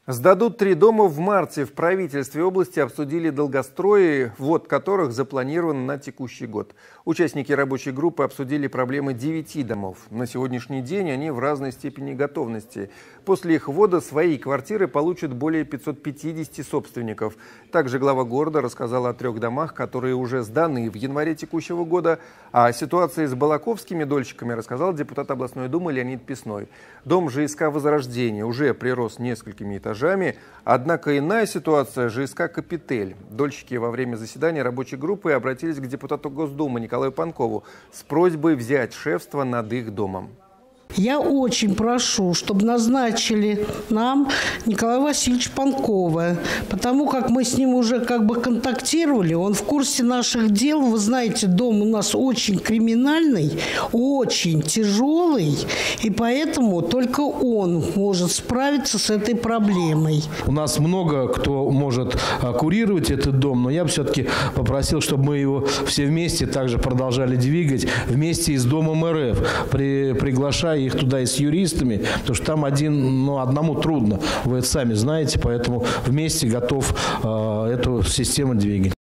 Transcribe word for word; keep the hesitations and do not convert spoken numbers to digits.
Сдадут три дома в марте. В правительстве области обсудили долгострои, ввод которых запланирован на текущий год. Участники рабочей группы обсудили проблемы девяти домов. На сегодняшний день они в разной степени готовности. После их ввода свои квартиры получат более пятисот пятидесяти собственников. Также глава города рассказал о трех домах, которые уже сданы в январе текущего года. А о ситуации с балаковскими дольщиками рассказал депутат областной думы Леонид Песной. Дом ЖСК «Возрождение» уже прирос несколькими этажами. Однако иная ситуация ЖСК «Капитель». Дольщики во время заседания рабочей группы обратились к депутату Госдумы Николаю Панкову с просьбой взять шефство над их домом. Я очень прошу, чтобы назначили нам Николая Васильевича Панкова, потому как мы с ним уже как бы контактировали, он в курсе наших дел. Вы знаете, дом у нас очень криминальный, очень тяжелый, и поэтому только он может справиться с этой проблемой. У нас много кто может курировать этот дом, но я бы все-таки попросил, чтобы мы его все вместе также продолжали двигать, вместе с Домом РФ, при, приглашая их туда и с юристами, потому что там один, ну, одному трудно, вы это сами знаете, поэтому вместе готов э, эту систему двигать.